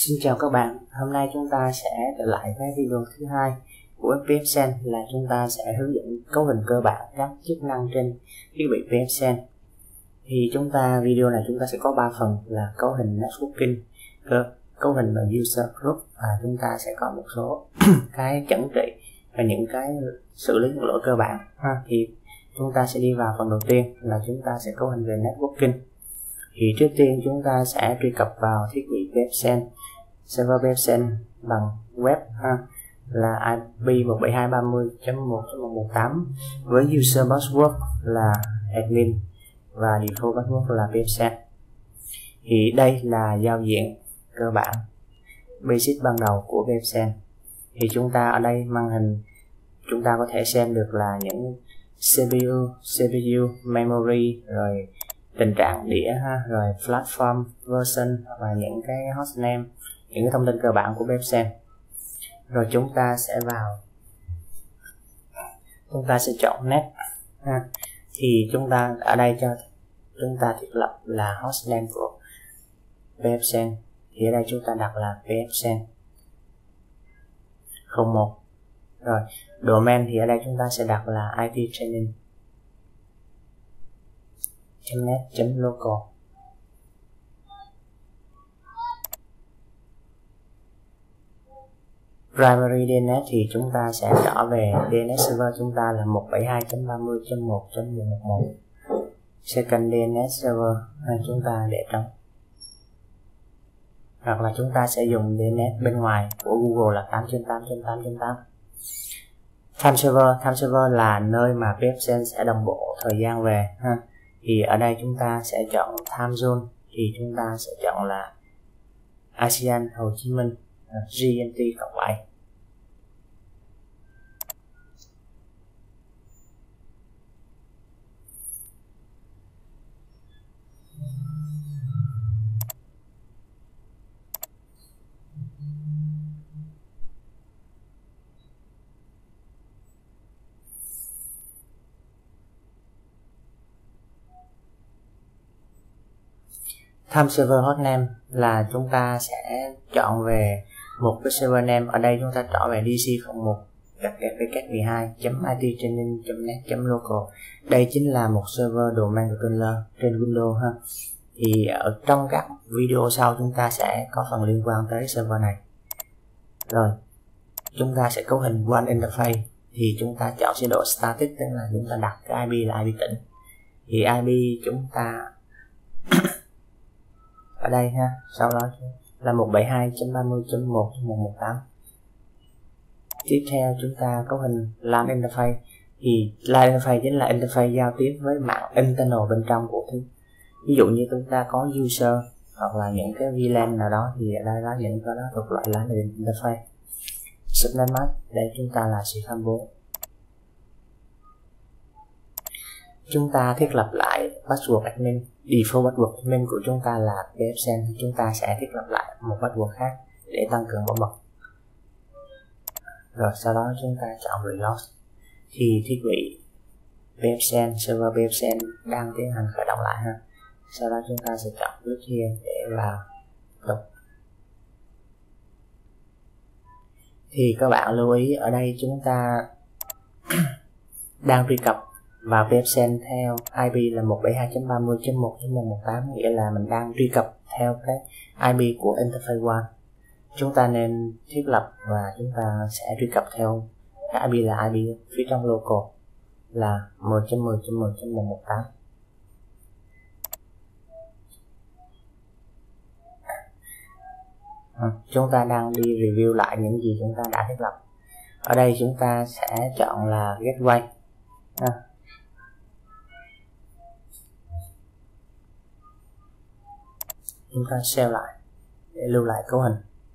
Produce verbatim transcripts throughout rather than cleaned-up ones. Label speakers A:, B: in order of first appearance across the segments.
A: Xin chào các bạn, hôm nay chúng ta sẽ trở lại với video thứ hai của pfSense, là chúng ta sẽ hướng dẫn cấu hình cơ bản các chức năng trên thiết bị pfSense. Thì chúng ta video này chúng ta sẽ có ba phần là cấu hình networking, cơ, cấu hình và user group, và chúng ta sẽ có một số cái chẩn trị và những cái xử lý những lỗi cơ bản ha. Thì chúng ta sẽ đi vào phần đầu tiên là chúng ta sẽ cấu hình về networking. Thì trước tiên chúng ta sẽ truy cập vào thiết bị pfSense, server pfSense bằng web ha, là i pê một bảy hai ba mươi chấm một chấm một một tám với user password là admin và default password là pfSense. Thì đây là giao diện cơ bản basic ban đầu của pfSense. Thì chúng ta ở đây màn hình chúng ta có thể xem được là những xê pê u, xê pê u, memory, rồi tình trạng đĩa ha, rồi platform, version và những cái hostname, những cái thông tin cơ bản của pfSense. Rồi chúng ta sẽ vào, chúng ta sẽ chọn net ha. Thì chúng ta ở đây cho chúng ta thiết lập là hostname của pfSense. Thì ở đây chúng ta đặt là pfSense không một. Rồi domain thì ở đây chúng ta sẽ đặt là i tê training chấm net chấm local. Primary đê en ét thì chúng ta sẽ rõ về đê en ét server chúng ta là một bảy hai chấm ba mươi chấm một chấm một một một. Second đê en ét server nên chúng ta để trống. Hoặc là chúng ta sẽ dùng đê en ét bên ngoài của Google là tám chấm tám chấm tám chấm tám. Time server, time server là nơi mà pfSense sẽ đồng bộ thời gian về ha. Thì ở đây chúng ta sẽ chọn time zone, thì chúng ta sẽ chọn là a sê an Hồ Chí Minh giê em tê cộng bảy. Time server hostname là chúng ta sẽ chọn về một cái server name. Ở đây chúng ta chọn về đê xê không một gạch gạch vê mười hai chấm i tê training chấm net chấm local. Đây chính là một server domain controller trên Windows ha. Thì ở trong các video sau chúng ta sẽ có phần liên quan tới server này. Rồi chúng ta sẽ cấu hình one interface. Thì chúng ta chọn chế độ static, tức là chúng ta đặt cái i pê là i pê tĩnh. Thì i pê chúng ta ở đây ha, sau đó là một bảy hai chấm ba mươi chấm một chấm một một tám. Tiếp theo chúng ta cấu hình LAN interface. Thì LAN interface chính là interface giao tiếp với mạng internal bên trong của thứ. Ví dụ như chúng ta có user hoặc là những cái vê lan nào đó, thì ở đây là những cái đó thuộc loại LAN interface. Subnet mask, đây chúng ta là C hai mươi bốn. Chúng ta thiết lập lại password admin. Default password admin của chúng ta là pfSense, chúng ta sẽ thiết lập lại một password khác để tăng cường bảo mật. Rồi sau đó chúng ta chọn reload. Thì thiết bị pfSense, server pfSense đang tiến hành khởi động lại ha. Sau đó chúng ta sẽ chọn click here để vào tục. Thì các bạn lưu ý ở đây chúng ta đang truy cập vào pfSense theo i pê là một bảy hai chấm ba mươi chấm một chấm một một tám, nghĩa là mình đang truy cập theo cái i pê của interface one. Chúng ta nên thiết lập và chúng ta sẽ truy cập theo cái i pê là i pê phía trong local là mười chấm mười chấm mười chấm một một tám. À, chúng ta đang đi review lại những gì chúng ta đã thiết lập. Ở đây chúng ta sẽ chọn là gateway. À, chúng ta save lại để lưu lại cấu hình.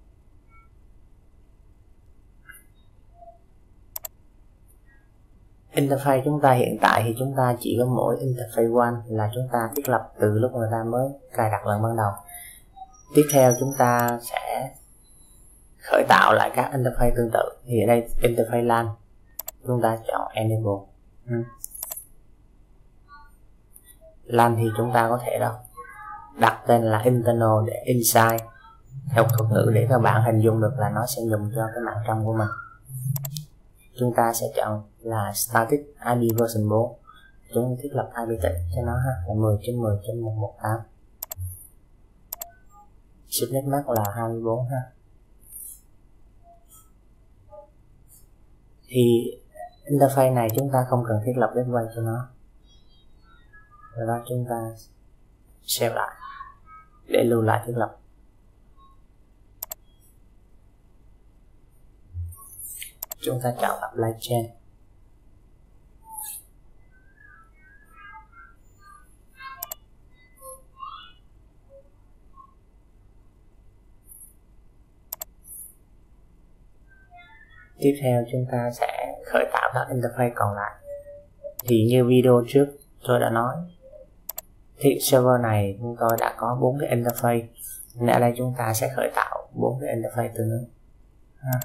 A: Interface chúng ta hiện tại thì chúng ta chỉ có mỗi interface one là chúng ta thiết lập từ lúc người ta mới cài đặt lần ban đầu. Tiếp theo chúng ta sẽ khởi tạo lại các interface tương tự. Thì ở đây interface LAN chúng ta chọn enable. ừ. LAN thì chúng ta có thể đâu đặt tên là internal để inside theo thuật ngữ để các bạn hình dung được là nó sẽ dùng cho cái mạng trong của mình. Chúng ta sẽ chọn là static i pê version bốn. Chúng thiết lập i pê tịnh cho nó ha, là mười chấm mười chấm một trăm mười tám. Subnet mask là hai mươi bốn ha. Thì interface này chúng ta không cần thiết lập gateway cho nó. Rồi đó chúng ta save lại để lưu lại thiết lập. Chúng ta chọn apply change. Tiếp theo chúng ta sẽ khởi tạo các interface còn lại. Thì như video trước tôi đã nói, thì server này chúng tôi đã có bốn cái interface, nên ở đây chúng ta sẽ khởi tạo bốn cái interface tương ứng. Ha.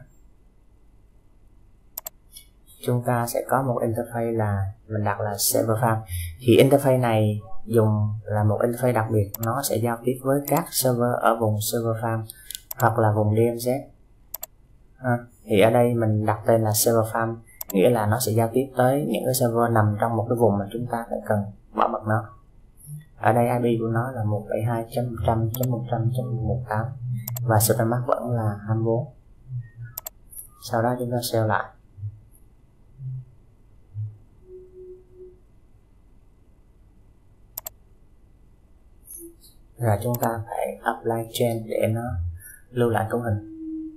A: Chúng ta sẽ có một interface là mình đặt là server farm. Thì interface này dùng là một interface đặc biệt, nó sẽ giao tiếp với các server ở vùng server farm hoặc là vùng đê em zét. Ha. Thì ở đây mình đặt tên là server farm, nghĩa là nó sẽ giao tiếp tới những cái server nằm trong một cái vùng mà chúng ta phải cần bảo mật nó. Ở đây i pê của nó là một bảy hai chấm một trăm chấm một trăm chấm một tám và subnet mask vẫn là hai mươi bốn. Sau đó chúng ta save lại. Rồi chúng ta phải apply change để nó lưu lại cấu hình.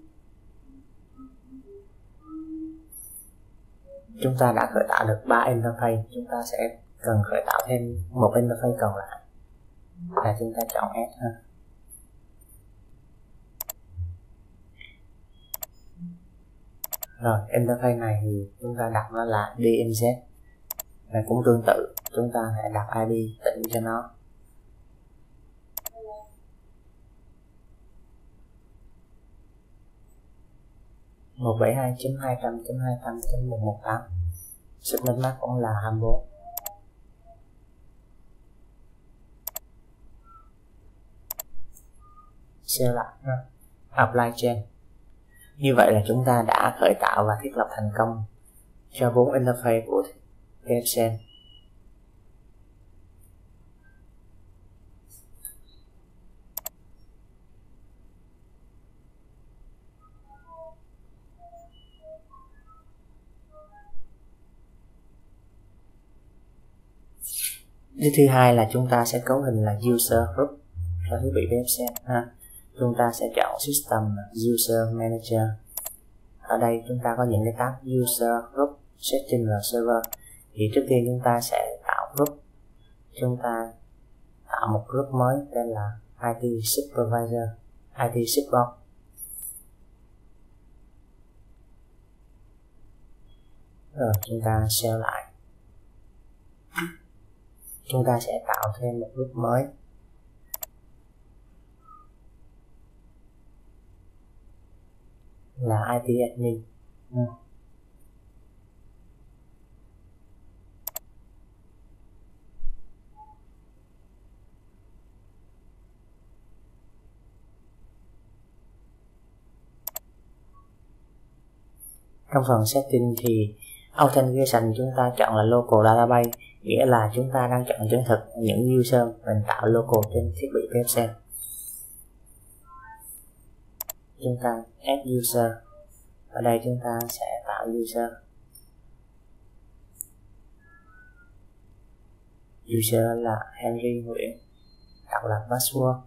A: Chúng ta đã khởi tạo được ba interface, chúng ta sẽ cần khởi tạo thêm một interface còn lại, là chúng ta chọn S ha. Rồi interface này thì chúng ta đặt nó là đê em zét, và cũng tương tự chúng ta hãy đặt i pê tịnh cho nó. một bảy hai chấm hai trăm chấm hai trăm chấm một trăm mười tám. Subnet mask cũng là hai mươi bốn. Save lại ha. Apply change. Như vậy là chúng ta đã khởi tạo và thiết lập thành công cho bốn interface của pê ép sen. Cái thứ hai là chúng ta sẽ cấu hình là user group cho thiết bị pê ép sen ha. Chúng ta sẽ chọn system user manager. Ở đây chúng ta có những cái tab user group, setting và server. Thì trước tiên chúng ta sẽ tạo group. Chúng ta tạo một group mới tên là i tê supervisor, i tê support. Rồi chúng ta save lại. Chúng ta sẽ tạo thêm một group mới là i tê admin. Ừ. Trong phần setting thì authentication chúng ta chọn là local database, nghĩa là chúng ta đang chọn chứng thực những user mình tạo local trên thiết bị pê ép sen. Chúng ta add user. Ở đây chúng ta sẽ tạo user. User là Henry Nguyễn, đặt là password.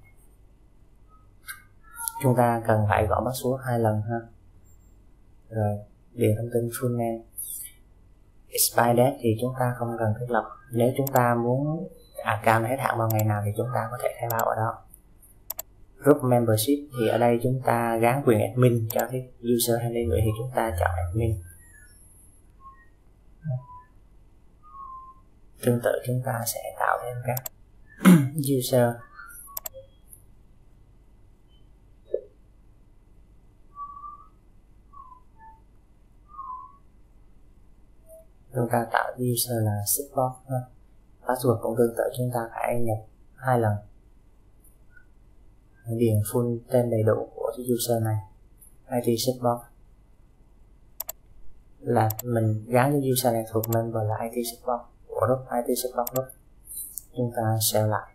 A: Chúng ta cần phải gõ password hai lần ha. Rồi điền thông tin full name. Expire date thì chúng ta không cần thiết lập. Nếu chúng ta muốn account hết hạn vào ngày nào thì chúng ta có thể khai báo ở đó. Group membership thì ở đây chúng ta gắn quyền admin cho cái user Henry Nguyễn thì chúng ta chọn admin. Tương tự chúng ta sẽ tạo thêm các user. Chúng ta tạo user là support ha. Password cũng tương tự chúng ta phải nhập hai lần. hãy điền full tên đầy đủ của cái user này. i tê support là mình gắn cho user này thuộc member là i tê support của group i tê support group. Chúng ta save lại.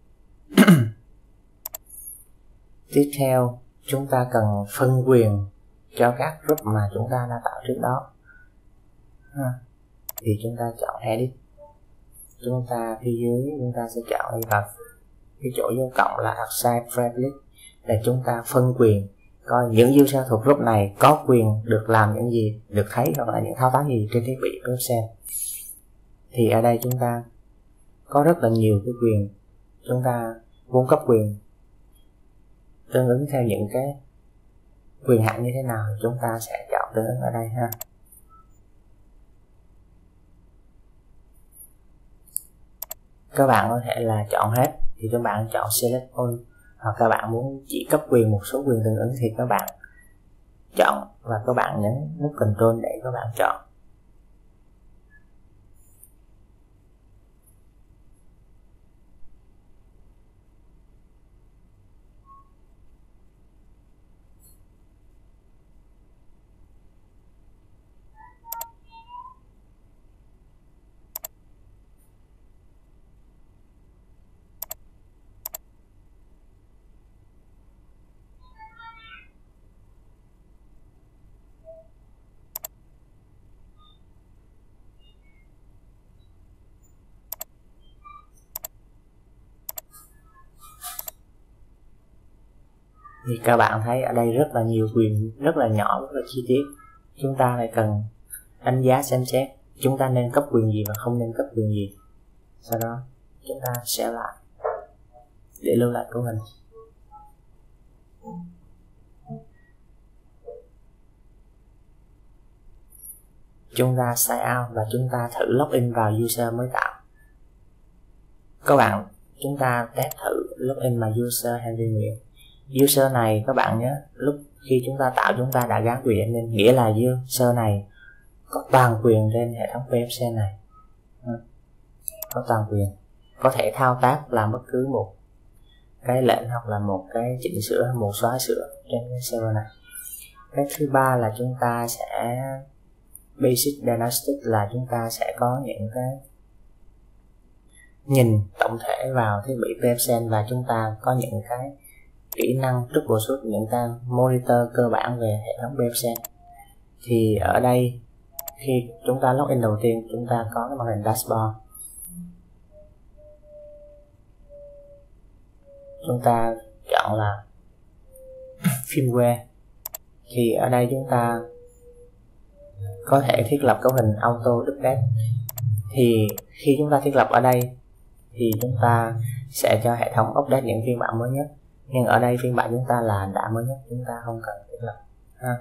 A: Tiếp theo chúng ta cần phân quyền cho các group mà chúng ta đã tạo trước đó. Ha. Thì chúng ta chọn edit, chúng ta phía dưới chúng ta sẽ chọn đi vào cái chỗ dấu cộng là assign privilege để chúng ta phân quyền coi những user thuộc group này có quyền được làm những gì, được thấy hoặc là những thao tác gì trên thiết bị PFSense. Thì ở đây chúng ta có rất là nhiều cái quyền, chúng ta muốn cấp quyền tương ứng theo những cái quyền hạn như thế nào thì chúng ta sẽ chọn tương ứng ở đây ha. Các bạn có thể là chọn hết thì các bạn chọn select all, hoặc các bạn muốn chỉ cấp quyền một số quyền tương ứng thì các bạn chọn và các bạn nhấn nút control để các bạn chọn. Thì các bạn thấy ở đây rất là nhiều quyền, rất là nhỏ, rất là chi tiết. Chúng ta lại cần đánh giá xem xét chúng ta nên cấp quyền gì và không nên cấp quyền gì. Sau đó chúng ta sẽ lại để lưu lại cấu hình. Chúng ta sign out và chúng ta thử login vào user mới tạo. Các bạn, chúng ta test thử login mà user Henry Nguyễn. User này các bạn nhé, lúc khi chúng ta tạo chúng ta đã gắn quyền nên nghĩa là user này có toàn quyền trên hệ thống PFSense này, có toàn quyền, có thể thao tác làm bất cứ một cái lệnh hoặc là một cái chỉnh sửa, một xóa sửa trên cái server này. Cái thứ ba là chúng ta sẽ basic diagnostic, là chúng ta sẽ có những cái nhìn tổng thể vào thiết bị PFSense và chúng ta có những cái kỹ năng troubleshoot, những cái monitor cơ bản về hệ thống PFSense. Thì ở đây khi chúng ta login đầu tiên chúng ta có cái màn hình dashboard, chúng ta chọn là firmware. Thì ở đây chúng ta có thể thiết lập cấu hình auto update. Thì khi chúng ta thiết lập ở đây thì chúng ta sẽ cho hệ thống update những phiên bản mới nhất, nhưng ở đây phiên bản chúng ta là đã mới nhất, chúng ta không cần thiết lập ha.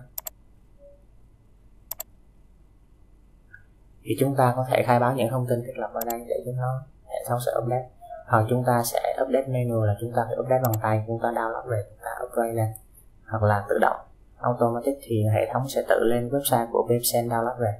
A: Thì chúng ta có thể khai báo những thông tin thiết lập ở đây để cho nó hệ thống sẽ update, hoặc chúng ta sẽ update manual là chúng ta phải update bằng tay, chúng ta download về chúng ta upgrade lên, hoặc là tự động automatic thì hệ thống sẽ tự lên website của PFSense download về.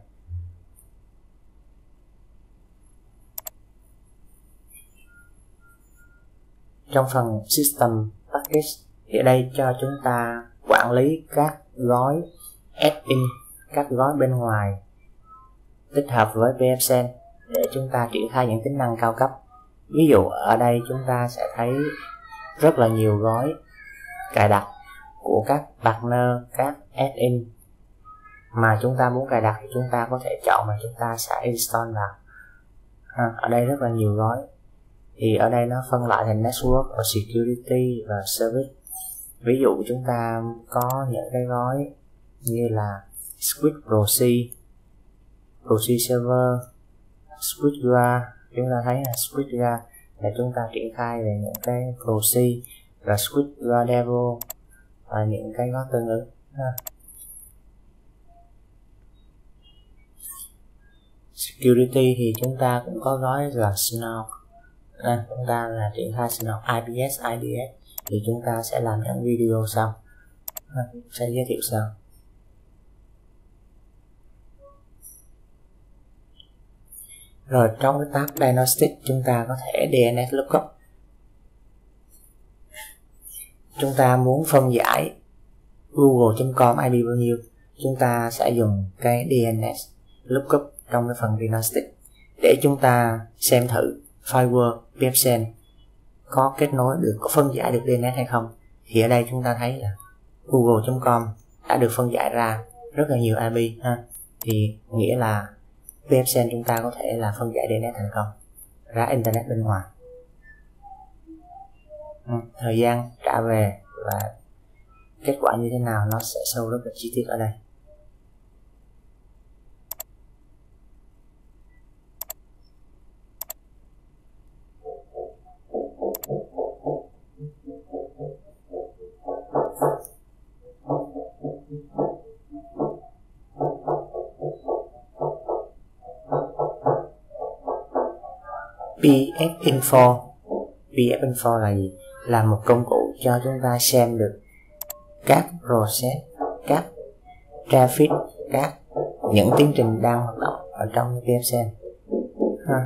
A: Trong phần system package thì ở đây cho chúng ta quản lý các gói add-in, các gói bên ngoài tích hợp với PFSense để chúng ta triển khai những tính năng cao cấp. Ví dụ ở đây chúng ta sẽ thấy rất là nhiều gói cài đặt của các partner, các add-in mà chúng ta muốn cài đặt thì chúng ta có thể chọn và chúng ta sẽ install vào. À, ở đây rất là nhiều gói. Thì ở đây nó phân loại thành network, security và service. Ví dụ chúng ta có những cái gói như là Switch Proxy, Proxy Server, Switch u a rờ. Chúng ta thấy là Switch u a rờ để chúng ta triển khai về những cái Proxy, và Switch u a rờ Demo và những cái gói tương ứng. Security thì chúng ta cũng có gói là Snort. À, chúng ta là triển khai Snort i pê ét, i đê ét thì chúng ta sẽ làm những video sau, à, sẽ giới thiệu sau. Rồi trong cái tab Diagnostic chúng ta có thể đê en ét lookup. chúng ta muốn phân giải google chấm com i pê bao nhiêu, chúng ta sẽ dùng cái đê en ét lookup trong cái phần diagnostic để chúng ta xem thử firewall pfSense có kết nối được, có phân giải được đê en ét hay không. Thì ở đây chúng ta thấy là google chấm com đã được phân giải ra rất là nhiều i pê ha. Thì nghĩa là pfSense chúng ta có thể là phân giải đê en ét thành công ra internet bên ngoài. Ừ, thời gian trả về và kết quả như thế nào nó sẽ sâu rất là chi tiết ở đây. pê ép Info. pê ép Info là gì? Là một công cụ cho chúng ta xem được các process, các traffic, các những tiến trình đang hoạt động ở trong pfSense ha.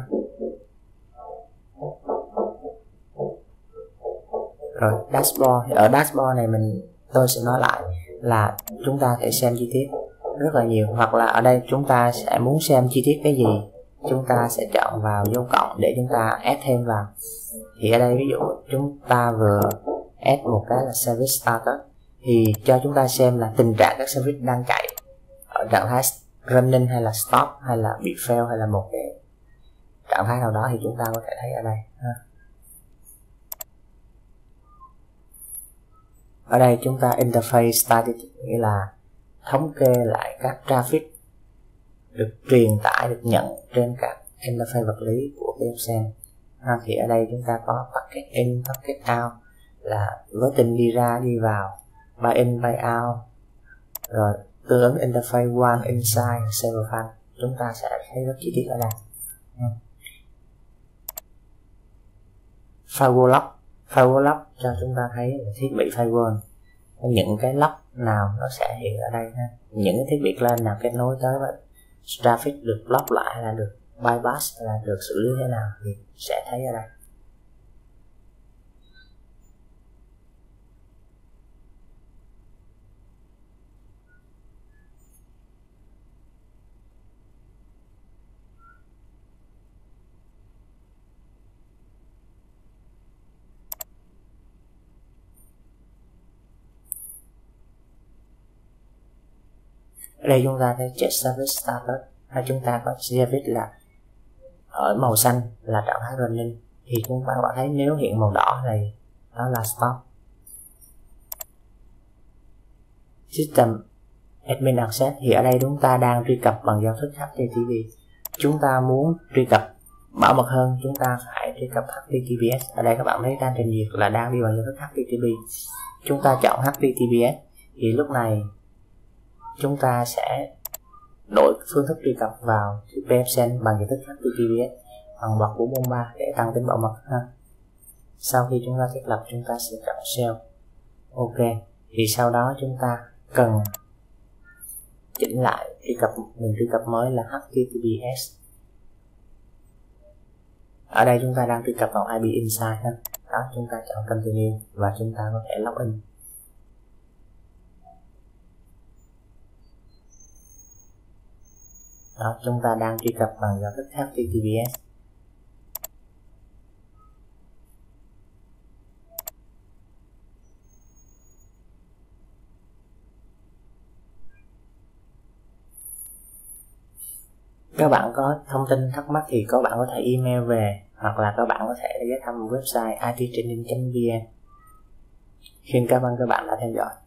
A: Rồi dashboard, ở dashboard này mình tôi sẽ nói lại là chúng ta thể xem chi tiết rất là nhiều, hoặc là ở đây chúng ta sẽ muốn xem chi tiết cái gì chúng ta sẽ chọn vào dấu cộng để chúng ta add thêm vào. Thì ở đây ví dụ chúng ta vừa add một cái là service starter thì cho chúng ta xem là tình trạng các service đang chạy ở trạng thái running hay là stop hay là bị fail hay là một cái trạng thái nào đó thì chúng ta có thể thấy ở đây ha. Ở đây chúng ta interface static nghĩa là thống kê lại các traffic được truyền tải, được nhận trên các interface vật lý của pfSense. À, thì ở đây chúng ta có packet in, packet out là với tin đi ra đi vào, by in, by out, rồi tương ứng interface one inside, server file chúng ta sẽ thấy rất chi tiết ở đây. Ừ. Firewall lock, firewall lock cho chúng ta thấy thiết bị firewall những cái lock nào nó sẽ hiện ở đây ha. Những cái thiết bị client nào kết nối tới với traffic được block lại hay là được bypass hay là được xử lý thế nào thì sẽ thấy ở đây. Ở đây chúng ta thấy check service status, hay chúng ta có service là ở màu xanh là trạng thái running, thì chúng ta có thấy nếu hiện màu đỏ này đó là stop. System admin access thì ở đây chúng ta đang truy cập bằng giao thức hát tê tê pê. Chúng ta muốn truy cập bảo mật hơn chúng ta phải truy cập hát tê tê pê ét. Ở đây các bạn thấy đang trình duyệt là đang đi bằng giao thức hát tê tê pê. Chúng ta chọn hát tê tê pê ét thì lúc này chúng ta sẽ đổi phương thức truy cập vào pfSense bằng giao thức hát tê tê pê ét bằng bậc bốn bốn ba để tăng tính bảo mật ha. Sau khi chúng ta thiết lập chúng ta sẽ chọn shell. Ok, thì sau đó chúng ta cần chỉnh lại truy cập, mình truy cập mới là hát tê tê pê ét. Ở đây chúng ta đang truy cập vào i pê inside ha. Đó, chúng ta chọn continue và chúng ta có thể login. Đó, chúng ta đang truy cập bằng giao thức hát tê tê pê ét. Các bạn có thông tin thắc mắc thì các bạn có thể email về, hoặc là các bạn có thể ghé thăm website i t training chấm v n. Xin cảm ơn các bạn đã theo dõi.